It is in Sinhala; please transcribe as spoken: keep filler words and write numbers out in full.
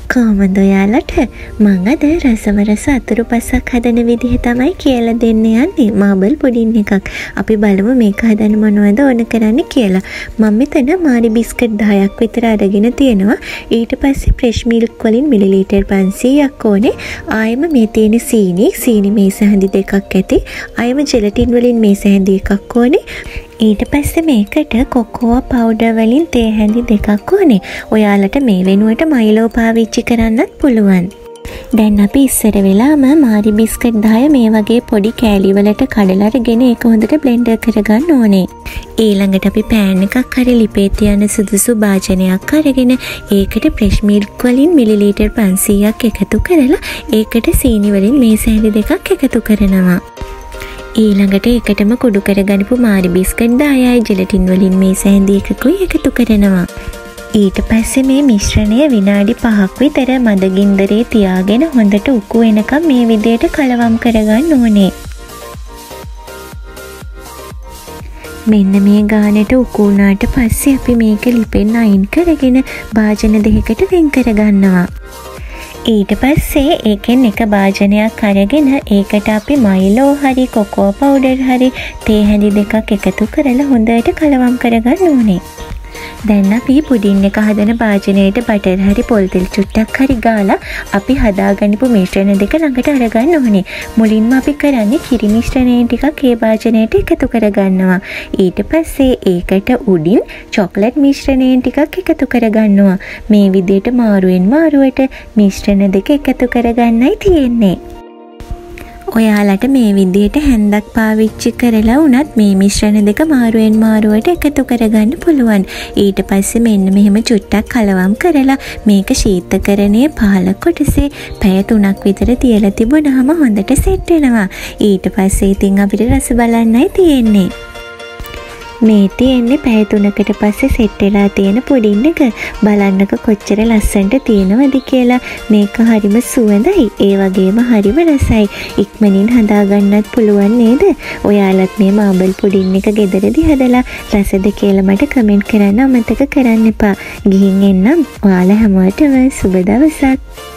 කොහොමද ඔයාලට? මං අද රසම රස අතුරු පසක් හදන විදිහ තමයි කියලා දෙන්න යන්නේ. මාබල් පුඩින් එකක්. අපි බලමු මේක හදන්න මොනවද ඕන කරන්නේ කියලා. මම මෙතන මාරි බිස්කට් දහයක් විතර අරගෙන තියෙනවා. ඊට පස්සේ ෆ්‍රෙෂ් මිල්ක් වලින් මිලිලීටර් පන්සීයක් ඕනේ. ආයෙම මේ තියෙන සීනි, සීනි මේස හැඳි දෙකක් ඇති. ආයෙම ජෙලටින් වලින් මේස හැඳි එකක් ඕනේ. ඊට පස්සේ මේකට කොකෝවා පවුඩර් වලින් තේ හැඳි දෙකක් ඕනේ. ඔයාලට මේ වෙනුවට මයිලෝ පාවිච්චි කරන්නත් පුළුවන්. දැන් අපි ඉස්සර වෙලාම මාරි බිස්කට් දහය මේ වගේ පොඩි කෑලි වලට කඩලා අරගෙන ඒක හොඳට බ්ලෙන්ඩර් කරගන්න ඕනේ. ඊළඟට අපි පෑන් එකක් හරි ලිපේ තියන සුදුසු භාජනයක් අරගෙන ඒකට ෆ්‍රෙෂ් මිල්ක් වලින් මිලිලීටර් පන්සීයක් එකතු කරලා ඒකට සීනි වලින් මේස හැඳි දෙකක් එකතු කරනවා. ඊළඟට එකටම කුඩු කරගනිපු මාරි බිස්කට් දහයයි ජෙලටින් වලින් මේස හැඳි එකකුයි එකතු කරනවා. ඊට පස්සේ මේ මිශ්‍රණය විනාඩි පහක් විතර මද ගින්දරේ තියාගෙන හොඳට උකු වෙනකම් මේ විදියට කලවම් කරගන්න ඕනේ. මෙන්න මේ ගානට උකු වුණාට පස්සේ අපි මේක ලිපෙන් අයින් කරගෙන භාජන දෙකකට වෙන් කරගන්නවා. ඊට පස්සේ ඒකෙන් එක භාජනයක් අරගෙන ඒකට අපි මයිලෝ හරි කොකෝ පවුඩර් හරි තේ හැඳි දෙකක් එකතු කරලා හොඳට කලවම් කරගන්න ඕනේ. දැන් අපි පුඩින් එක හදන භාජනයට බටර් හරි පොල් තෙල් චුට්ටක් හරි ගාලා අපි හදාගනිපු මිශ්‍රණ දෙක ළඟට අරගන්න ඕනේ. මුලින්ම අපි කරන්නේ කිරි මිශ්‍රණය ටිකක් ඒ භාජනයට එකතු කරගන්නවා. ඊට පස්සේ ඒකට උඩින් චොක්ලට් මිශ්‍රණය ටිකක් එකතු කරගන්නවා. මේ විදිහට මාරුවෙන් මාරුවට මිශ්‍රණ දෙක එකතු කරගන්නයි තියෙන්නේ. ඔයාලට මේ විදිහට හැන්දක් පාවිච්චි කරලා වුණත් මේ මිශ්‍රණ දෙක මාරුවෙන් මාරුවට එකතු කරගන්න පුළුවන්. ඊට පස්සේ මෙන්න මෙහෙම චුට්ටක් කලවම් කරලා මේක ශීතකරණයේ පහළ කොටසේ පැය තුනක් විතර තියලා තිබුණාම හොඳට සෙට් වෙනවා. ඊට පස්සේ ඉතින් අපිට රස බලන්නයි තියෙන්නේ. මේ තියෙන්නේ පැය තුනකට පස්සේ සෙට් වෙලා තියෙන පුඩින් එක. බලන්නක කොච්චර ලස්සනට තියෙනවද කියලා. මේක හරිම සුවඳයි. ඒ වගේම හරිම රසයි. ඉක්මනින් හදාගන්නත් පුළුවන් නේද? ඔයාලත් මේ මාබල් පුඩින් එක ගෙදරදී හදලා රසද කියලා මට කමෙන්ට් කරන්න අමතක කරන්න එපා. ගිහින් එන්නම්. ඔයාලා හැමෝටම සුබ දවසක්.